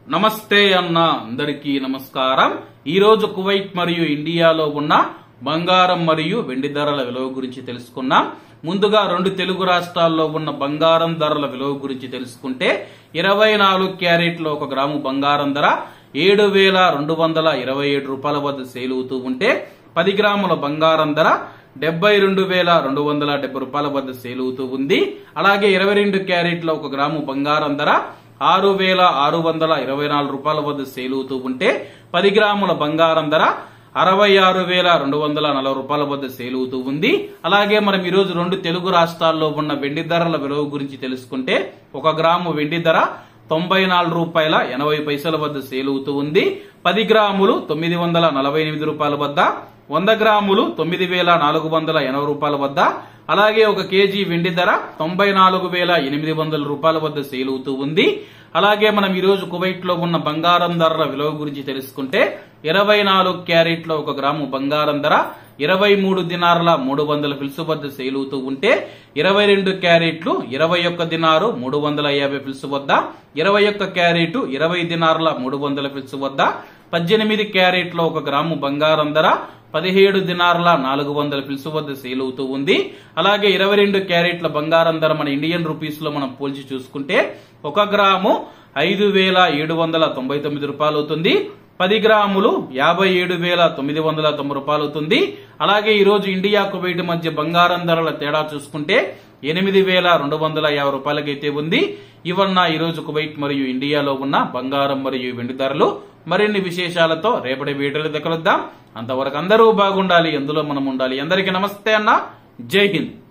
నమస్తే అన్న అందరికీ నమస్కారం। ఈ రోజు కువైట్ మరియు ఇండియాలో ఉన్న బంగారం మరియు వెండి ధరల విలువ గురించి తెలుసుకున్నాం। ముందుగా రెండు తెలుగు రాష్ట్రాల్లో ఉన్న బంగారం ధరల విలువ గురించి తెలుసుకుంటే 24 క్యారెట్ల 1 గ్రాము బంగారం ధర 7227 రూపాయల వద్ద సేల్ అవుతూ ఉంటే 10 గ్రాముల బంగారం ధర 72,270 రూపాయల వద్ద సేల్ అవుతూ ఉంది। అలాగే 22 క్యారెట్ల 1 గ్రాము బంగారం ధర 6,624 రూపాయల వద్ద సేల్ అవుతూ ఉంటే 10 గ్రాముల బంగారం ధర 66,240 రూపాయల వద్ద సేల్ అవుతూ ఉంది। అలాగే మనం ఈ రోజు రెండు తెలుగు రాష్ట్రాల్లో ఉన్న వెండి ధరల విలువ గురించి తెలుసుకుంటే 1 గ్రాము వెండి ధర 94 రూపాయల 80 పైసల వద్ద సేల్ అవుతూ ఉంది। 10 గ్రాములు 948 రూపాయల వద్ద, 100 గ్రాములు 9,480 రూపాయల వద్ద, అలాగే 1 కేజీ వెండి ధర 94,800 రూపాయల వద్ద సేల్ అవుతూ ఉంది। అలాగే మనం ఈ రోజు కువైట్ లో ఉన్న బంగారం ధరల విలువ గురించి తెలుసుకుంటే 24 క్యారెట్ల 1 గ్రాము బంగారం ధర 23 దినార్ల 300 ఫిల్స్ వద్ద సేల్ అవుతూ ఉంటే 22 క్యారెట్లు 21 దినారు 350 ఫిల్స్ వద్ద, 21 క్యారెట్ 20 దినార్ల 300 ఫిల్స్ వద్ద, 18 క్యారెట్ల 1 గ్రాము బంగారం ధర 17 దినార్ల 400 ఫిల్స్ వద్ద సేల్ అవుతూ ఉంది। అలాగే 22 క్యారెట్ల బంగారం ధర మన ఇండియన్ రూపీస్ లో మనం పోల్చి చూసుకుంటే 1 గ్రాము 5,799 రూపాయలు అవుతుంది। 10 గ్రాములు 57,990 రూపాయలు అవుతుంది। అలాగే ఈ రోజు ఇండియా కువైట్ మధ్య బంగారం ధరల తేడా చూసుకుంటే 8,250 రూపాయలకైతే ఉంది। ఇవన్న ఈ రోజు కువైట్ మరియు ఇండియాలో ఉన్న బంగారం మరియు వెండి ధరలు। మరిన్ని విశేషాలతో రేపటి వీడియోలో కలుద్దాం। అంతవరకు అందరూ బాగుండాలి, అందులో మనం ఉండాలి। అందరికీ నమస్తే అన్న, జై హింద్।